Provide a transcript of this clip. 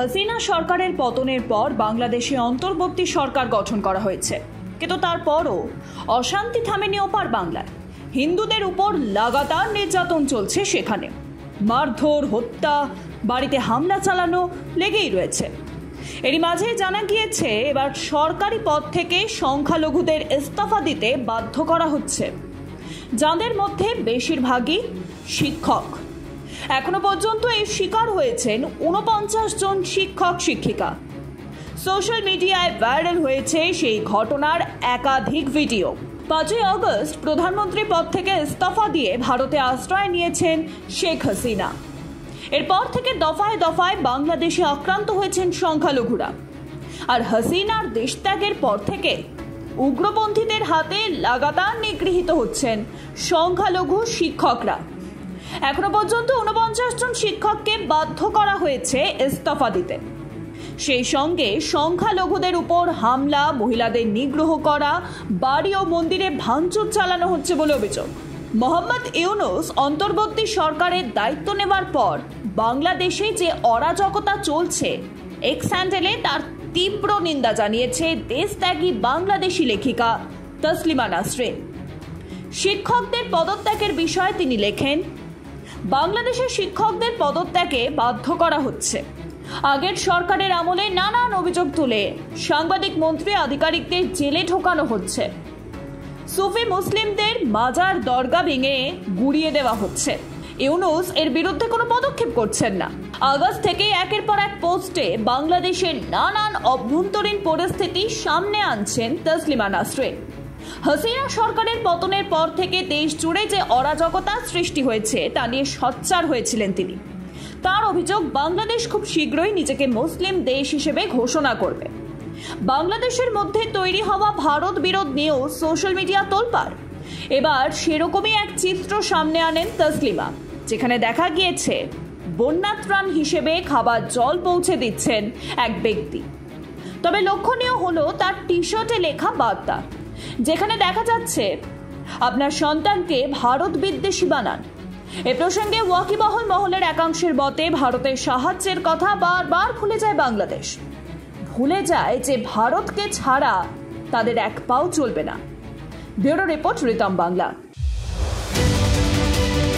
হাসিনা সরকারের পতনের পর বাংলাদেশে অন্তর্বর্তী সরকার গঠন করা হয়েছে, কিন্তু তারপরও অশান্তি থামেনি ওপার বাংলায়। হিন্দুদের উপর লাগাতার নির্যাতন চলছে, সেখানে মারধর, হত্যা, বাড়িতে হামলা চালানো লেগেই রয়েছে। এরই মাঝে জানা গিয়েছে এবার সরকারি পদ থেকে সংখ্যালঘুদের ইস্তফা দিতে বাধ্য করা হচ্ছে, যাদের মধ্যে বেশিরভাগই শিক্ষক। এখনো পর্যন্ত এর শিকার হয়েছেন 49 জন শিক্ষক শিক্ষিকা। সোশ্যাল মিডিয়ায় ভাইরাল হয়েছে সেই ঘটনার একাধিক ভিডিও। 5ই আগস্ট প্রধানমন্ত্রী পদ থেকে ইস্তফা দিয়ে ভারতে আশ্রয় নিয়েছেন শেখ হাসিনা। এরপর থেকে দফায় দফায় বাংলাদেশে আক্রান্ত হয়েছেন সংখ্যালঘুরা। আর হাসিনার দেশত্যাগের পর থেকে উগ্রপন্থীদের হাতে লাগাতার নিগৃহীত হচ্ছেন সংখ্যালঘু শিক্ষকরা। এখনো পর্যন্ত 49 জন শিক্ষককে বাধ্য করা হয়েছে ইস্তফা দিতে। সেই সঙ্গে সংখ্যালঘুদের উপর হামলা, মহিলাদের নিগ্রহ করা, বাড়ি ও মন্দিরে ভাঙচুর চালানো হচ্ছে বলে অভিযোগ। মোহাম্মদ ইউনূস অন্তর্বর্তী সরকারের দায়িত্ব নেওয়ার পর বাংলাদেশে যে অরাজকতা চলছে, এক্স হ্যান্ডেলে তার তীব্র নিন্দা জানিয়েছে দেশত্যাগী বাংলাদেশি লেখিকা তসলিমা নাসরিন। শিক্ষকদের পদত্যাগের বিষয়ে তিনি লেখেন, বাংলাদেশের শিক্ষকদের পদত্যাগে বাধ্য করা হচ্ছে। আগের সরকারের আমলে নানান অভিযোগ তুলে সাংবাদিক, মন্ত্রী, আধিকারিকদের জেলে ঢোকানো হচ্ছে। সুফি মুসলিমদের মাজার, দরগা ভেঙে গুড়িয়ে দেওয়া হচ্ছে। ইউনূস এর বিরুদ্ধে কোনো পদক্ষেপ করছেন না। আগস্ট থেকে একের পর এক পোস্টে বাংলাদেশের নানান অভ্যন্তরীণ পরিস্থিতি সামনে আনছেন তসলিমা নাসরিন। হাসিনা সরকারের পতনের পর থেকে দেশ জুড়ে যে অরাজকতা সৃষ্টি হয়েছে তা নিয়ে সোচ্চার হয়েছিলেন তিনি। তার অভিযোগ, বাংলাদেশ খুব শীঘ্রই নিজেকে মুসলিম দেশ হিসেবে ঘোষণা করবে। বাংলাদেশের মধ্যে তৈরি হওয়া ভারত বিরোধ নিয়েও সোশ্যাল মিডিয়া তোলপাড়। এবার সেরকমই এক চিত্র সামনে আনেন তসলিমা, যেখানে দেখা গিয়েছে বন্যাত্রাণ হিসেবে খাবার জল পৌঁছে দিচ্ছেন এক ব্যক্তি। তবে লক্ষণীয় হলো তার টি শার্টে লেখা বার্তা, যেখানে দেখা যাচ্ছে আপনার সন্তানকে ভারত বিদ্বেষী বানান। এ প্রসঙ্গে ওয়াকিবহাল মহলের একাংশের মতে ভারতের সাহায্যের কথা বারবার ভুলে যায় বাংলাদেশ। ভুলে যায় যে ভারতকে ছাড়া তাদের এক পাও চলবে না। Bureau report, Ritam Bangla.